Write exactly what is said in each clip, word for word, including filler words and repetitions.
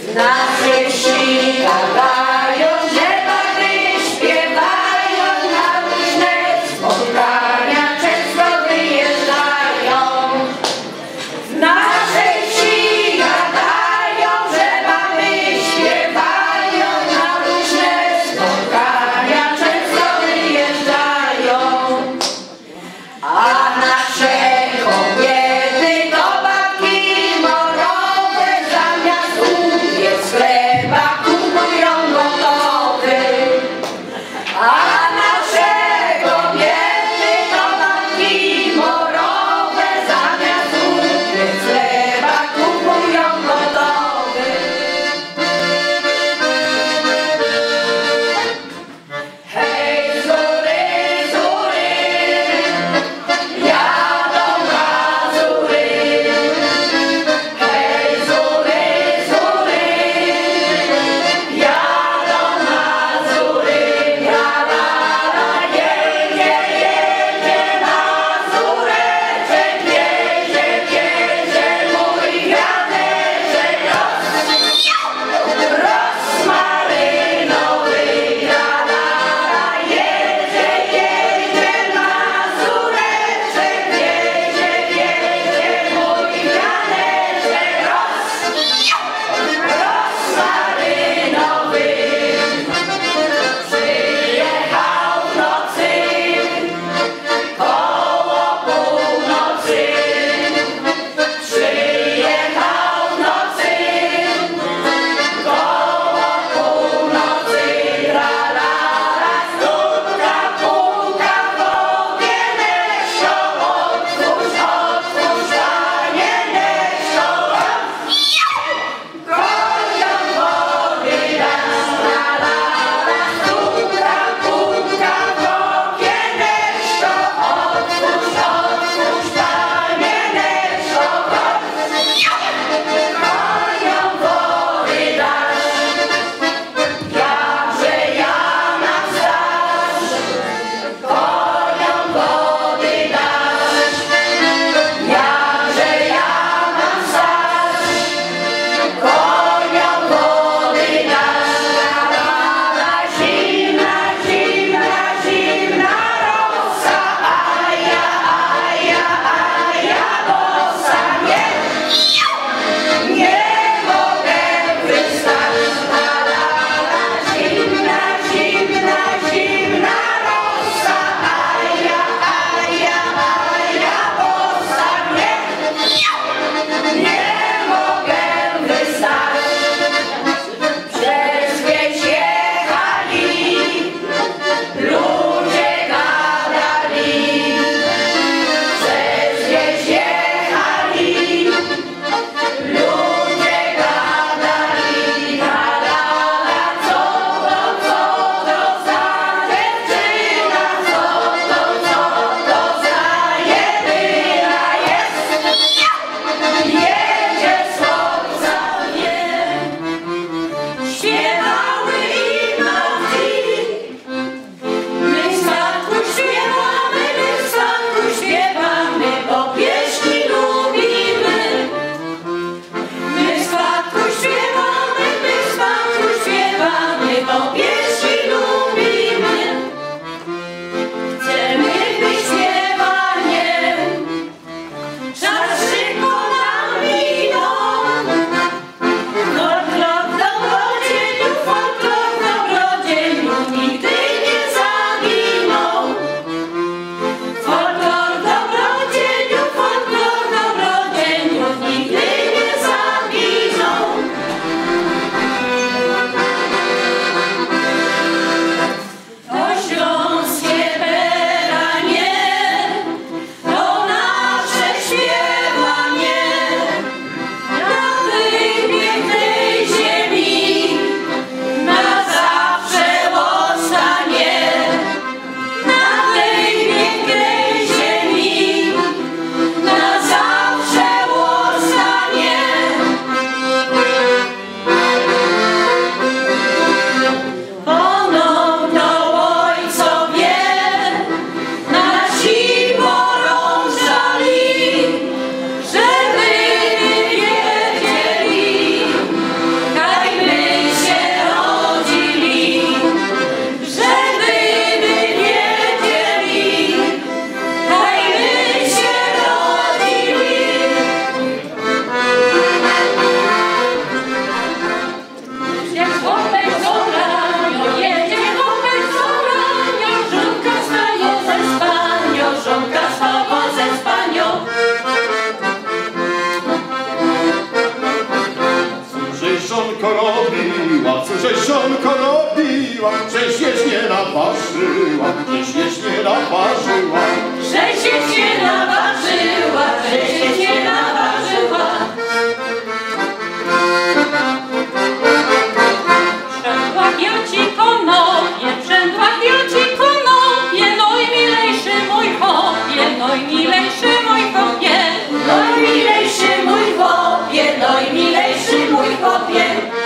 Nasze wsi gadają, że baby śpiewają, na różne spotkania często wyjeżdżają. W naszej wsi gadają, że baby śpiewają, na różne spotkania często wyjeżdżają. A nasze kobiety to babki morowe, zamiast upiec chleba kupują gotowy. A nasze kobiety to babki morowe, zamiast upiec chleba kupują gotowy. Hej, zury, zury, jadą Mazury. Hej, zury, zury, jadą Mazury. La, la, la, jedzie, jedzie Mazureczek, jedzie, jedzie mój wianeczek rozmarynowy. La, la, la, jedzie, jedzie Mazureczek, jedzie, jedzie mój wianeczek rozmarynowy. Przyjechał w nocy, koło północy. Przyjechał w nocy, koło północy. La, la, la, stuka, puka w okieneczko. Otwórz, otwórz, panie Neczko. Koń żonko robiła, cóżeś żonko robiła, żeś jeż nie naważyła, żeś jeż nie naważyła. Żeś jeż nie naważyła, żeś jeż nie naważyła. Przędłach ja ci konopie, przędłach ja ci konopie, no i milejszy mój chłopie, no i milejszy mój chłopie. No i milejszy mój chłopie, no i milejszy mój chłopie.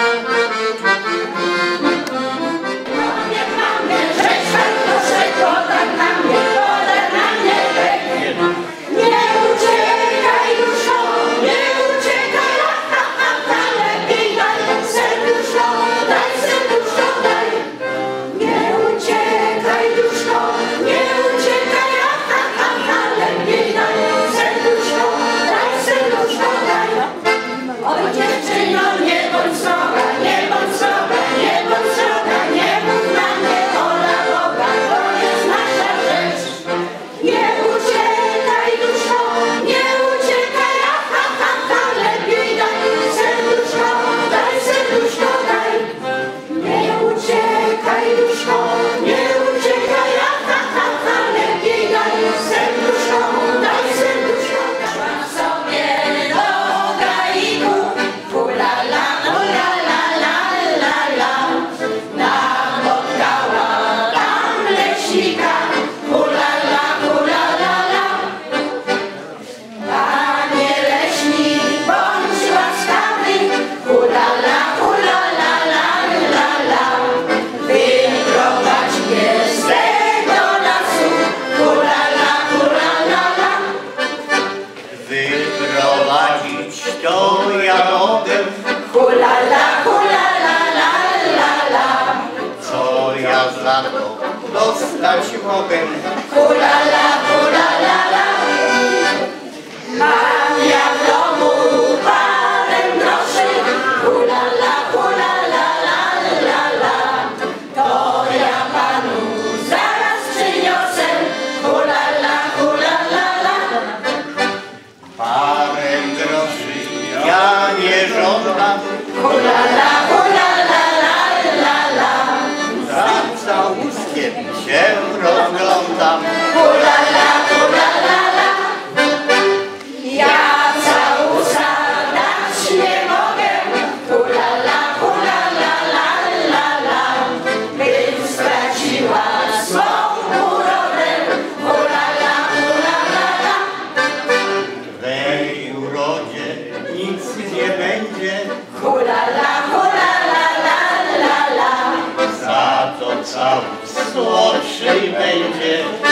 Dostać mogę. Hula la, hula la la. Mam ja w domu parę groszy. Hula la, hula la la la la. To ja panu zaraz przyniosę. Hula la, hula la la. Parę groszy ja nie żądam. Hula la, hula la la la la. Za całuskiem się rozglądam. Hula la, hula la la. Ja całusa dać nie mogę. Hula la, hula la la la la. Bym straciła swą urodę. Hula la, hula la la. W tej urodzie nic nie będzie. Hula la, hula la la la la. Za to całus słodszy będzie.